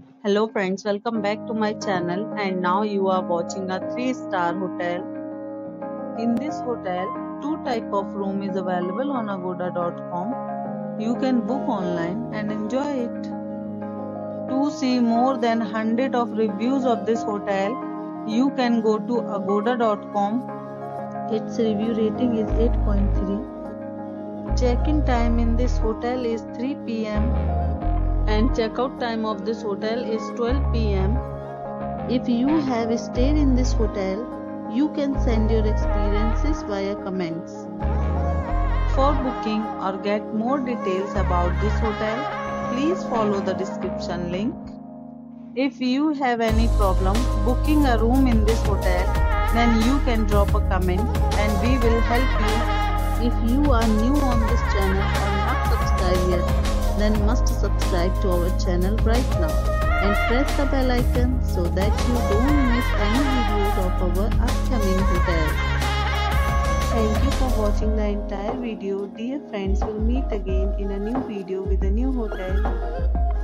Hello friends, welcome back to my channel and now you are watching a 3-star hotel. In this hotel, two type of room is available on agoda.com. You can book online and enjoy it. To see more than 100 of reviews of this hotel, you can go to agoda.com. Its review rating is 8.3. Check-in time in this hotel is 3 p.m. and checkout time of this hotel is 12 p.m. If you have stayed in this hotel, you can send your experiences via comments. For booking or get more details about this hotel, please follow the description link. If you have any problem booking a room in this hotel, then you can drop a comment and we will help you. If you are new on this channel or not subscribed yet, then must subscribe to our channel right now and press the bell icon so that you don't miss any videos of our upcoming hotel. Thank you for watching the entire video. Dear friends, we'll meet again in a new video with a new hotel.